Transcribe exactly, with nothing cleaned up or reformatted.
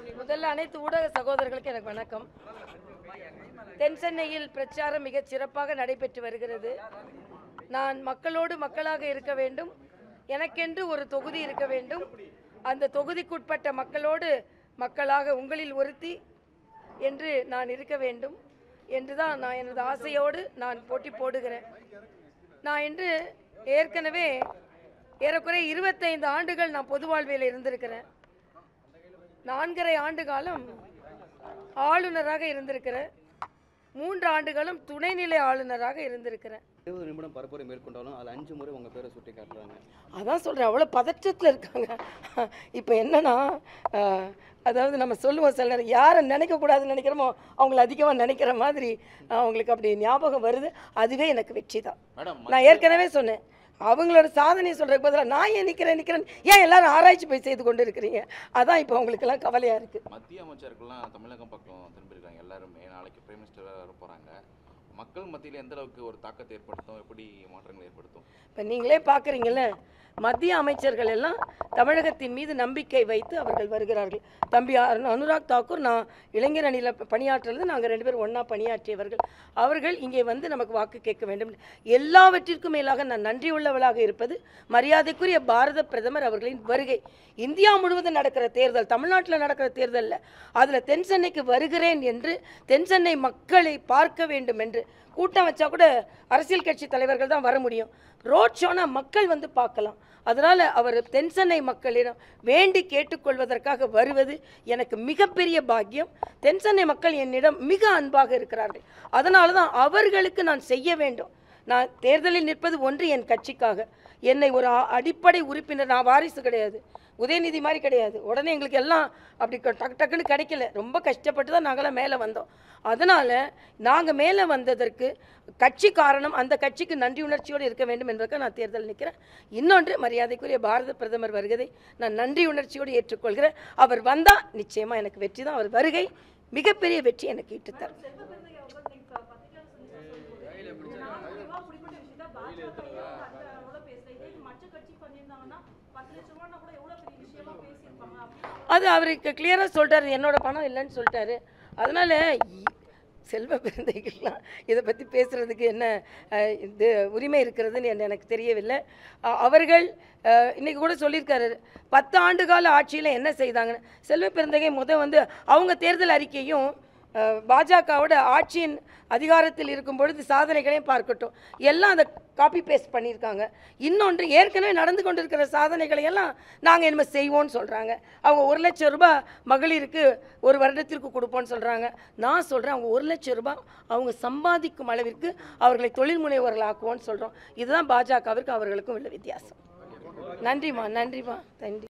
முதல்ல அனைத்து ஊடக சகோதரர்களுக்கு எனக்கு வணக்கம். தென் சென்னையில் பிரச்சாரம் மிகச் சிறப்பாக நடைபெற்று வருகிறது. நான் மக்களோடு மக்களாக இருக்க வேண்டும், எனக்கென்று ஒரு தொகுதி இருக்க வேண்டும், அந்த தொகுதிக்குட்பட்ட மக்களோடு மக்களாக உங்களில் ஒருத்தி என்று நான் இருக்க வேண்டும் என்றுதான் நான் எனது ஆசையோடு நான் போட்டி போடுகிறேன். நான் இன்று ஏற்கனவே ஏறக்குறைய இருபத்தைந்து ஆண்டுகள் நான் பொது வாழ்வில் இருந்திருக்கிறேன். நான்கரை ஆண்டு காலம் ஆளுநராக இருந்திருக்கிறேன். மூன்று ஆண்டுகளும் துணைநிலை ஆளுநராக இருந்திருக்கிறேன். இருபது நிமிடம் பரப்புரை மேற்கொண்டாலும் அதில் அஞ்சு முறை உங்கள் பேரை சுட்டி காட்டுறாங்க. அதான் சொல்கிறேன், அவ்வளோ பதற்றத்தில் இருக்காங்க. இப்போ என்னன்னா, அதாவது நம்ம சொல்லுவோம் சில நேரம் யாரை நினைக்கக்கூடாதுன்னு நினைக்கிறோமோ அவங்கள அதிகமாக நினைக்கிற மாதிரி அவங்களுக்கு அப்படி ஞாபகம் வருது. அதுவே எனக்கு வெற்றி தான். நான் ஏற்கனவே சொன்னேன், அவங்களோட சாதனை சொல்கிறதுக்கு பதிலாக நான் ஏன் நிற்கிறேன் நிற்கிறேன் ஏன் எல்லாரும் ஆராய்ச்சி போய் செய்து கொண்டு இருக்கிறீங்க? அதான் இப்போ அவங்களுக்கெல்லாம் கவலையாக இருக்குது. மத்திய அமைச்சர்கள்லாம் தமிழகம் பக்கம் திரும்பியிருக்காங்க. எல்லாருமே நாளைக்கு பிரைம் மினிஸ்டராக வர போகிறாங்க. மக்கள் மத்தியில் எந்த அளவுக்கு ஒரு தாக்கத்தை ஏற்படுத்தும், எப்படி மாற்றங்கள் ஏற்படுத்தும்? இப்போ நீங்களே பார்க்குறீங்கல்ல, மத்திய அமைச்சர்கள் எல்லாம் தமிழகத்தின் மீது நம்பிக்கை வைத்து அவர்கள் வருகிறார்கள். தம்பி அனுராக் தாக்கூர், நான் இளைஞர் அணியில் பணியாற்றுறது, நாங்கள் ரெண்டு பேரும் ஒன்றா பணியாற்றியவர்கள். அவர்கள் இங்கே வந்து நமக்கு வாக்கு கேட்க வேண்டும். எல்லாவற்றிற்கும் மேலாக நான் நன்றி உள்ளவளாக இருப்பது மரியாதைக்குரிய பாரத பிரதமர் அவர்களின் வருகை. இந்தியா முழுவதும் நடக்கிற தேர்தல், தமிழ்நாட்டில் நடக்கிற தேர்தலில் அதில் தென் சென்னைக்கு வருகிறேன் என்று தென் சென்னை மக்களை பார்க்க வேண்டும் என்று கூட்டம் வச்சா கூட அரசியல் கட்சி தலைவர்கள் தான் வர முடியும். ரோட் ஷோனா மக்கள் வந்து பார்க்கலாம். அதனால் அவர் தென் சென்னை மக்களிடம் வேண்டி கேட்டுக்கொள்வதற்காக வருவது எனக்கு மிகப்பெரிய பாக்கியம். தென் சென்னை மக்கள் என்னிடம் மிக அன்பாக இருக்கிறார்கள். அதனால தான் அவர்களுக்கு நான் செய்ய வேண்டும். நான் தேர்தலில் நிற்பது ஒன்று என் கட்சிக்காக. என்னை ஒரு அடிப்படை உறுப்பினர், நான் வாரிசு கிடையாது, உதயநிதி மாதிரி கிடையாது. உடனே எங்களுக்கு எல்லாம் அப்படி டக்கு டக்குன்னு கிடைக்கல. ரொம்ப கஷ்டப்பட்டு தான் நாங்களாம் மேலே வந்தோம். அதனால் நாங்கள் மேலே வந்ததற்கு கட்சி காரணம், அந்த கட்சிக்கு நன்றி உணர்ச்சியோடு இருக்க வேண்டும் என்பதற்கு நான் தேர்தல் நிற்கிறேன். இன்னொன்று, மரியாதைக்குரிய பாரத பிரதமர் வருகதை நான் நன்றி உணர்ச்சியோடு ஏற்றுக்கொள்கிறேன். அவர் வந்தால் நிச்சயமாக எனக்கு வெற்றி தான். அவர் வருகை மிகப்பெரிய வெற்றி எனக்கு ஈட்டுத்தரும். அது அவருக்கு கிளியராக சொல்லிட்டாரு, என்னோட பணம் இல்லைன்னு சொல்லிட்டாரு. அதனால் செல்வ பிறந்தைகள்லாம் இதை பற்றி பேசுகிறதுக்கு என்ன இது உரிமை இருக்கிறதுன்னு எனக்கு தெரியவில்லை. அவர்கள் இன்றைக்கி கூட சொல்லியிருக்காரு, பத்து ஆண்டு கால ஆட்சியில் என்ன செய்தாங்கன்னு. செல்வ பிறந்தகை முத வந்து அவங்க தேர்தல் அறிக்கையும் பாஜகவோட ஆட்சியின் அதிகாரத்தில் இருக்கும் பொழுது சாதனைகளையும் பார்க்கட்டும், எல்லாம் அதை காப்பி பேஸ்ட் பண்ணியிருக்காங்க. இன்னொன்று, ஏற்கனவே நடந்து கொண்டிருக்கிற சாதனைகளை எல்லாம் நாங்கள் இனிமேல் செய்வோன்னு சொல்கிறாங்க. அவங்க ஒரு லட்சம் ரூபாய் மகளிருக்கு ஒரு வருடத்திற்கு கொடுப்போன்னு சொல்கிறாங்க. நான் சொல்கிறேன், அவங்க ஒரு லட்சம் ரூபாய் அவங்க சம்பாதிக்கும் அளவிற்கு அவர்களை தொழில் முனைவர்கள் ஆக்குவோன்னு சொல்கிறோம். இதுதான் பாஜகவிற்கு அவர்களுக்கும் உள்ள வித்தியாசம். நன்றிம்மா, நன்றிம்மா, நன்றி.